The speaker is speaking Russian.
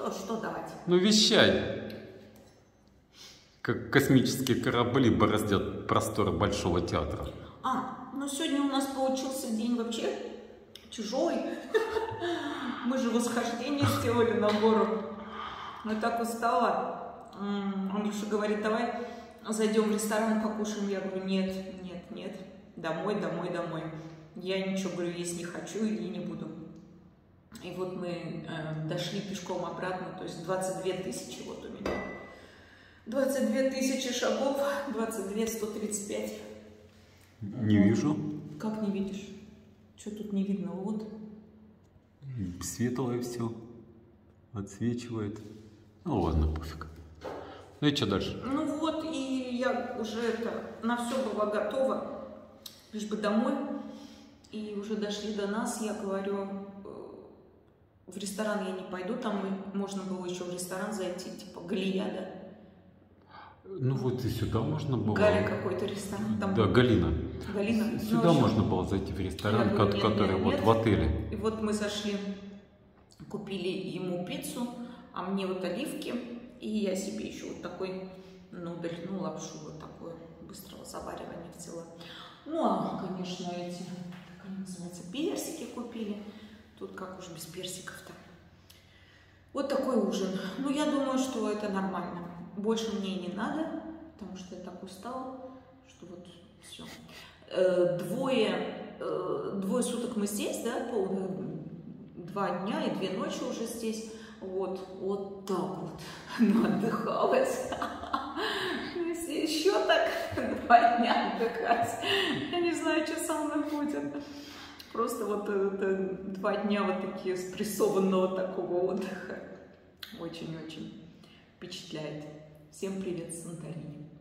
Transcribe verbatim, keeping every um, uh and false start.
Что, что давать? Ну, вещай. Как космические корабли бороздят просторы Большого театра. А, ну сегодня у нас получился день вообще тяжелый. Мы же восхождение сделали на гору. Я так устала. Андрюша говорит, давай зайдем в ресторан, покушаем. Я говорю, нет, нет, нет. Домой, домой, домой. Я ничего, говорю, есть не хочу и не буду. И вот мы э, дошли пешком обратно, то есть двадцать две тысячи вот у меня. двадцать две тысячи шагов, двадцать две сто тридцать пять. Не вижу. Как не видишь? Что тут не видно? Вот. Светлое все. Отсвечивает. Ну ладно, пофиг. Ну и что дальше? Ну вот, и я уже это, на все была готова, лишь бы домой. И уже дошли до нас, я говорю, в ресторан я не пойду, там можно было еще в ресторан зайти, типа Галия, да? Ну вот и сюда можно было. Галя какой-то ресторан. Там да, был... Галина. Галина. Сюда ну, можно было зайти в ресторан, говорю, нет, который нет, вот нет. в отеле. И вот мы зашли, купили ему пиццу, а мне вот оливки, и я себе еще вот такой нудель, ну лапшу вот такую быстрого заваривания взяла. Ну а, конечно, эти, как они называются, персики купили. Тут как уж без персиков-то. Вот такой ужин. Ну, я думаю, что это нормально. Больше мне и не надо, потому что я так устала, что вот все. Двое, двое суток мы здесь, да, пол, два дня и две ночи уже здесь. Вот, вот так вот. Ну, отдыхалась. Если еще так два дня отдыхать, я не знаю, что со мной будет. Просто вот это, два дня вот такие спрессованного такого отдыха. Очень-очень впечатляет. Всем привет, Санторини.